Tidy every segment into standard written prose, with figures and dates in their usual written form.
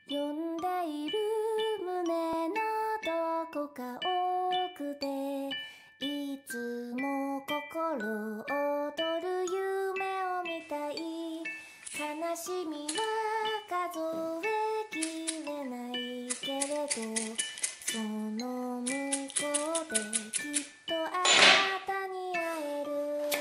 読んでいる胸のどこか奥でいつも心躍る夢を見たい。悲しみは数えきれないけれど、その向こうできっとあなたに会える。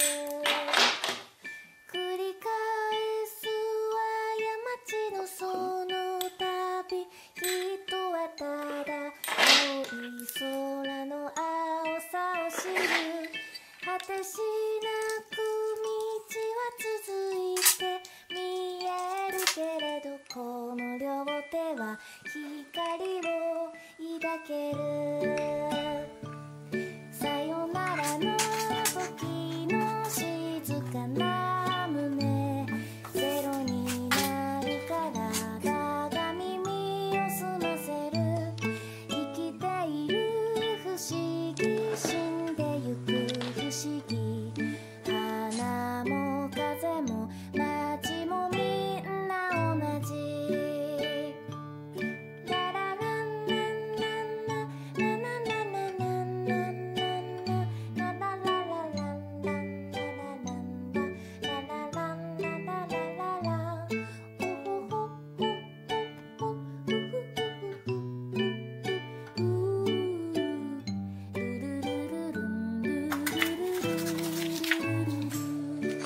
繰り返すは山地のその旅、人はただ青い空の青さを知る。果てしなく道は続いて見えるけれど、この両手は光を抱ける。さよならの時の静かな胸、ゼロになるからだが耳を澄ませる。生きている不思議、死んでゆく不思議、花も風も街もみんな同じ。ララランランランラララララランランランラララララランランララランラララランラララララ、オホホホホホフフフフルルルルルンルルルルルルル。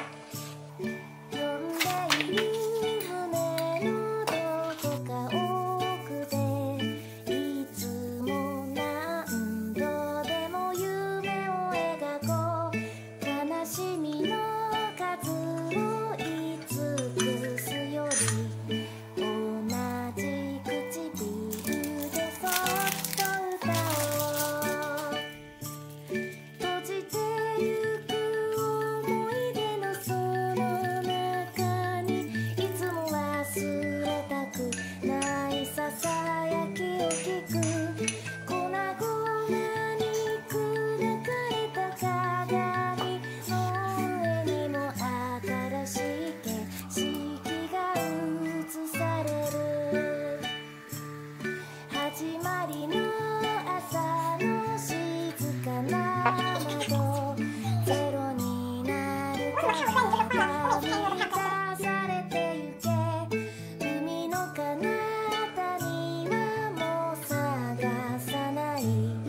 読んでいる胸のどこか奥でいつも何度でも夢を描こう。悲しみの数を5つより同じ唇でそっと歌おう。閉じてゆく思い出のその中に、いつも忘れたくないささやきを聞く。粉々に砕かれた鏡の上にも新しい景色が映される。始まりの朝の静かな窓、ゼロになるから見出されてゆけ。海の彼方にはもう探さない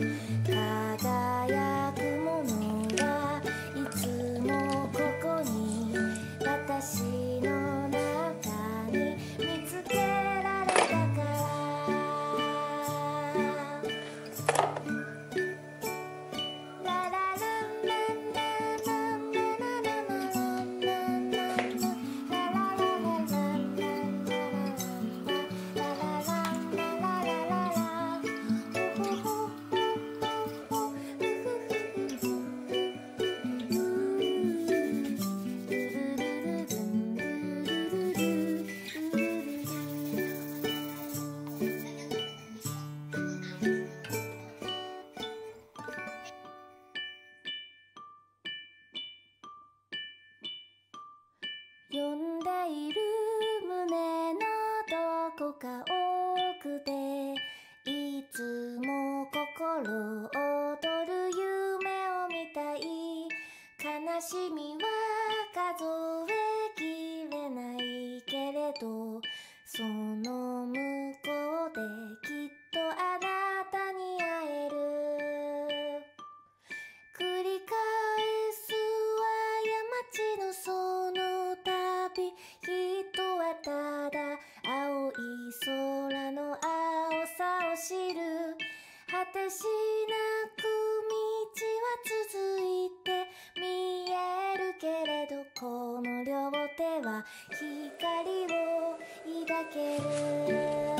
輝くものがいつもここに私の中に見つけられたから。ララランランラランララララランランランランララララランランランララランラララララ、オホホホホホフフフフフルルルルルンルルルルルルル読んでいる胸のどこか奥でいつも心躍る夢を見たい。悲しみは数えきれないけれど、その向こうできっとあなたに会える。繰り返すは山地のその旅、人はただ青い空の青さを知る。果てしなく道は続いて見えるけれど、この両手は光を抱ける。